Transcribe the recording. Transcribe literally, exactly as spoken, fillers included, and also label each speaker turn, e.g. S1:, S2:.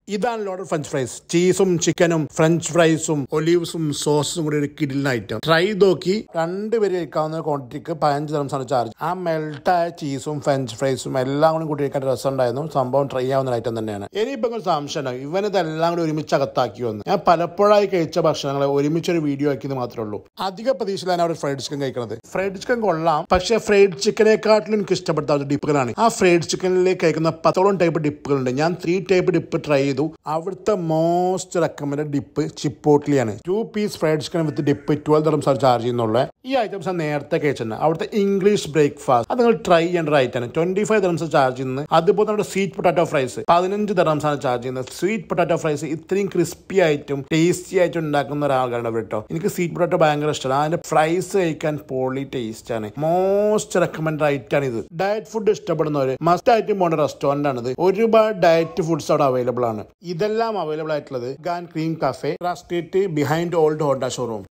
S1: ഇതാണ് loaded French fries. ചീസും ചിക്കനും ഫ്രഞ്ച് ഫ്രൈസും ഒലീവ്സും സോസും കൂടി ഒരു കിടിലൻ ഐറ്റം. ട്രൈ നോക്കി രണ്ടുപേര് കഴിക്കാവുന്ന ക്വാണ്ടിറ്റിക്ക് പതിനഞ്ച് ദിർഹംസാണ് ചാർജ്. ആ മെൽട്ടായ ചീസും ഫ്രഞ്ച് ഫ്രൈസും എല്ലാം കൂടി കൂട്ടി കഴിക്കാൻ രസം ഉണ്ടായിരുന്നു. സംഭവം ട്രൈ ആവുന്ന ഐറ്റം തന്നെയാണ്. ഇനിയിപ്പോൾ ഒരു സംശയം ഉണ്ടാവും, ഇവനിതെല്ലാം കൂടി ഒരുമിച്ച് അകത്താക്കി വന്നു. ഞാൻ പലപ്പോഴായി കഴിച്ച ഭക്ഷണങ്ങളെ ഒരുമിച്ചൊരു വീഡിയോ ആക്കിയത് മാത്രമേ ഉള്ളൂ. അധിക പ്രതീക്ഷയിലാണ് അവിടെ ഫ്രൈഡ് ചിക്കൻ കഴിക്കുന്നത്. ഫ്രൈഡ് ചിക്കൻ കൊള്ളാം, പക്ഷേ ഫ്രൈഡ് ചിക്കനെക്കാട്ടിലും എനിക്ക് ഇഷ്ടപ്പെടുത്ത ഡിപ്പുകളാണ്. ആ ഫ്രൈഡ് ചിക്കനിലേക്ക് കഴിക്കുന്ന പത്തോളം ടൈപ്പ് ഡിപ്പുകളുണ്ട്. ഞാൻ ത്രീ ടൈപ്പ് ഡിപ്പ് ട്രൈ ചെയ്തു. അവിടുത്തെ മോസ്റ്റ് റെക്കമെൻഡ് ഡിപ്പ് ചിപ്പോട്ട്ലിയാണ്. Two piece fried chicken with dip twelve ദിർഹംസാണ് ചാർജ് ചെയ്യുന്നുള്ള. ഈ ഐറ്റംസ് ഞാൻ നേരത്തെ കഴിച്ചിട്ടുണ്ട്. അവിടുത്തെ ഇംഗ്ലീഷ് ബ്രേക്ക്ഫാസ്റ്റ് അത് നിങ്ങൾ ട്രൈ ചെയ്യേണ്ട ഒരു ഐറ്റാണ്. ട്വന്റി ഫൈവ് ദിർഹംസ് ചാർജ് ചെയ്യുന്നത്. അതുപോലെ നമ്മുടെ സ്വീറ്റ് പൊട്ടാറ്റോ ഫ്രൈസ് പതിനഞ്ച് ദിർഹംസാണ് ചാർജ് ചെയ്യുന്നത്. സ്വീറ്റ് പൊട്ടാറ്റോ ഫ്രൈസ് ഇത്രയും ക്രിസ്പി ആയിട്ടും ടേസ്റ്റി ആയിട്ടും ഉണ്ടാക്കുന്ന ഒരാളാണ് കേട്ടോ. എനിക്ക് സ്വീറ്റ് പൊട്ടാറ്റോ ഭയങ്കര ഇഷ്ടമാണ്. അതിന്റെ ഫ്രൈസ് കഴിക്കാൻ പൊളി ടേസ്റ്റ് ആണ്. മോസ്റ്റ് റെക്കമെൻഡ് ഐറ്റാണ് ഇത്. ഡയറ്റ് ഫുഡ് ഇഷ്ടപ്പെടുന്നവര് മസ്റ്റ് ആയിട്ട് പോകേണ്ട റെസ്റ്റോറന്റ് ആണിത്. ഒരുപാട് ഡയറ്റ് ഫുഡ്സ് അവിടെ അവൈലബിൾ ആണ്. ഇതെല്ലാം അവൈലബിൾ ആയിട്ടുള്ളത് ഗാൻ cream cafe, street behind old Honda showroom.